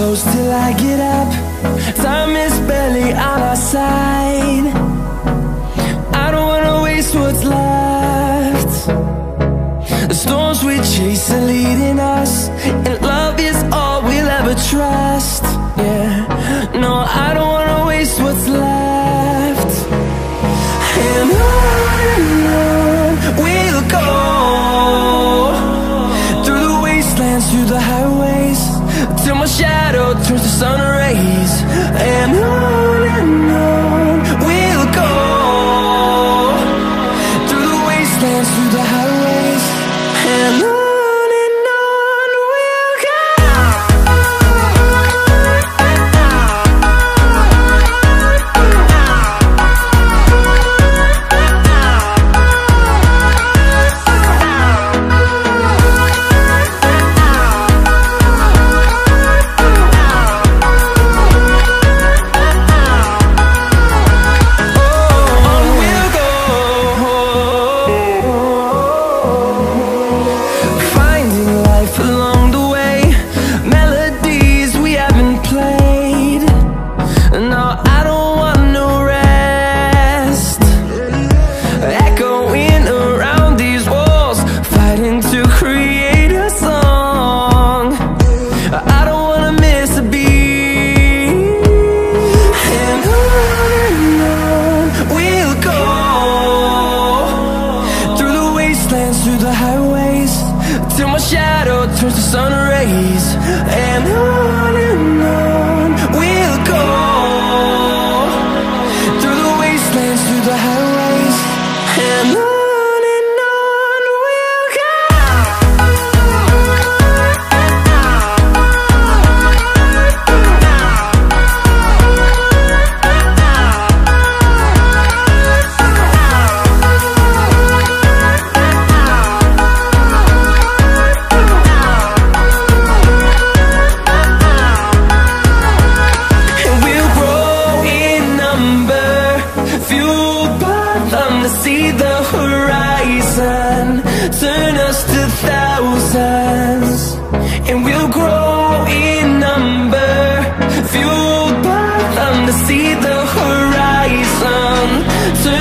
close till I get up. Time is barely on our side. I don't wanna waste what's left. The storms we chase are leading us, and love is all we'll ever trust. Yeah, no, I don't wanna waste what's left. And on we'll go, through the wastelands, through the highways, till my shadow turns to sun rays. And on we'll go, through the wastelands, through the highways, and on we'll go. Through the highways, till my shadow turns to sun rays. And on we'll go, through the wastelands, through the highways, and on we'll go. See the horizon turn us to thousands, and we'll grow in number, fueled by them to see the horizon turn